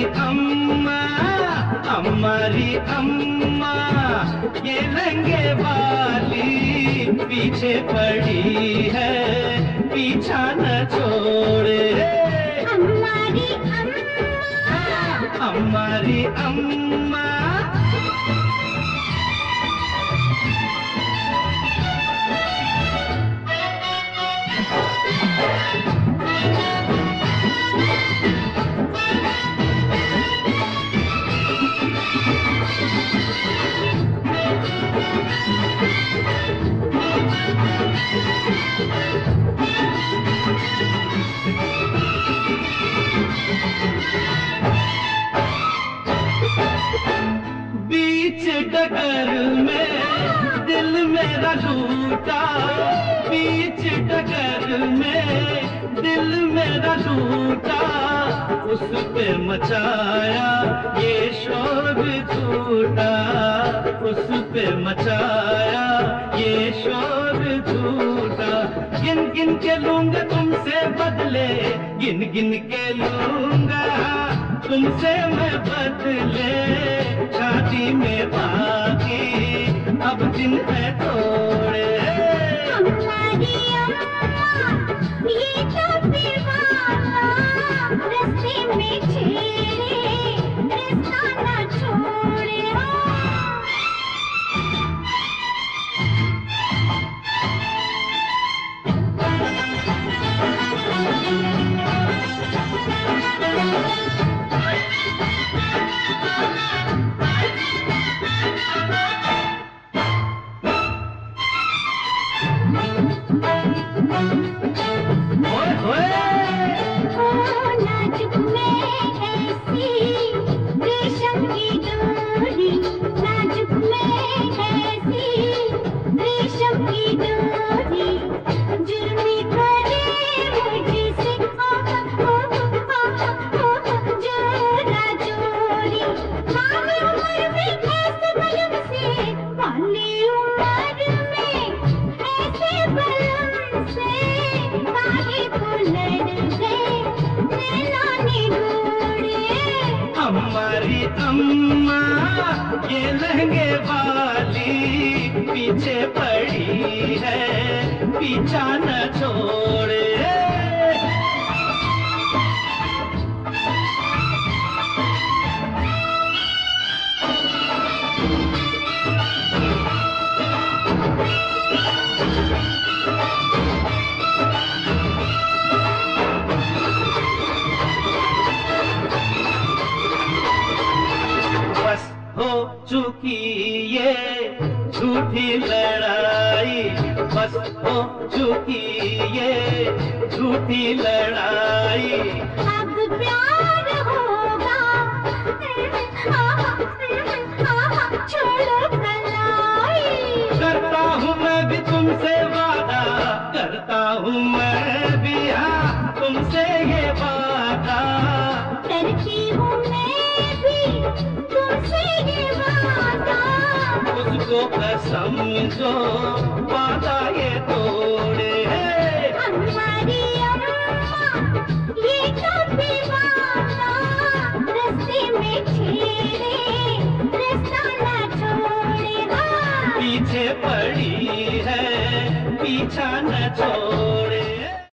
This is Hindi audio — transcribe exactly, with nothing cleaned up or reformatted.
अम्मा हमारी अम्मा ये लंगे वाली पीछे पड़ी है, पीछा न छोड़े। हमारी अम्मा हमारी अम्मा बीच डगर में दिल मेरा टूटा, बीच डगर में दिल मेरा टूटा, उस पे मचाया ये शोर झूठा, उस पे मचाया ये शोर झूठा। गिन गिन के लूंगा तुमसे बदले, गिन गिन के लूंगा तुमसे मैं बदले, शादी में बाकी अब दिन है थोड़े। हमारी अम्मा ये तो दीवाना रास्ते में छेड़े, रास्ता न छोड़े। नाजुक में ऐसी रेशम की डोरी, नाजुक में ऐसी रेशम की डोरी, जुर्मी करे मुझसे जोरा जोरी। काली उम्र में ऐसे बलम से, काली उम्र में ऐसे बलम से काहे को लड़ गए नैनानी गोरे। हमारी अम्मा ये लहंगे वाली पीछे पड़ी है, पीछा न छोड़े। बस हो चुकी ये झूठी लड़ाई, बस हो चुकी ये झूठी लड़ाई। अब प्यार होगा छोड़ो कलाई। करता हूँ मैं भी तुमसे वादा, करता हूँ मैं भी हाँ तुमसे ये वादा, करती हूँ मैं भी तुमसे ये वादा। उसको कसम जो वादा ये तोड़े। हमारी